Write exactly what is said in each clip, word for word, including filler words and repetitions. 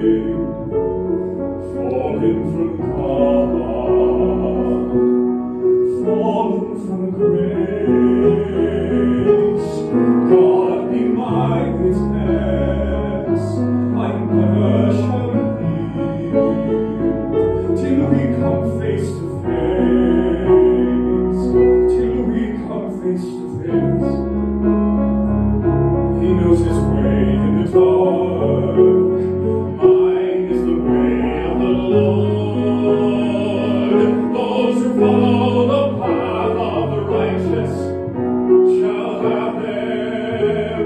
fallen from God, fallen from grace. God be my witness, I never shall leave till we come face to face, till we come face to face. He knows his way in the dark. Mine is the way of the Lord. Those who follow the path of the righteous shall have their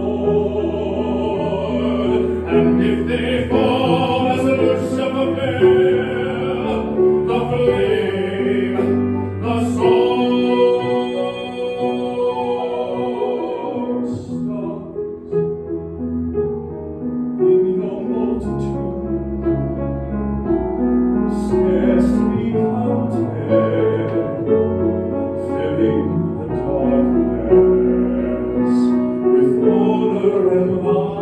reward. And if they fall as a Lucifer fell, the flame, the sword stars in your multitude, scarcely counted, filling the darkness with order and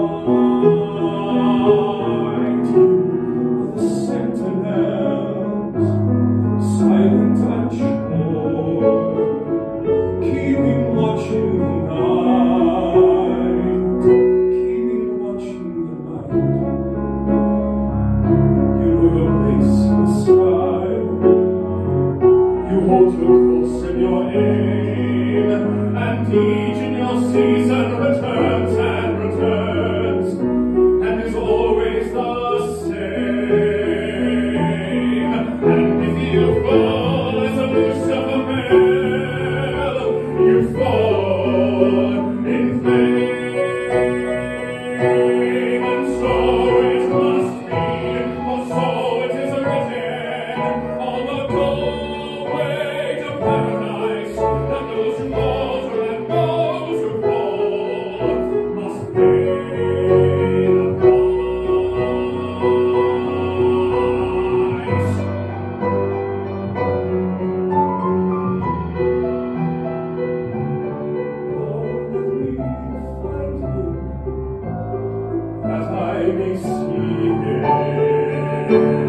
light. You are the sentinels, silent and sure, keeping watch in the night, keeping watch in the night. You know your place in the sky, you hold your course and your aim, and each in your season returns and returns, and is always the same. And if you fall as a Lucifer fell, you fall in flame. And so it must be, for so it is written, on the doorway to paradise, that those who falter and those who fall must pay the price. Lord, let me find him, that I may see him.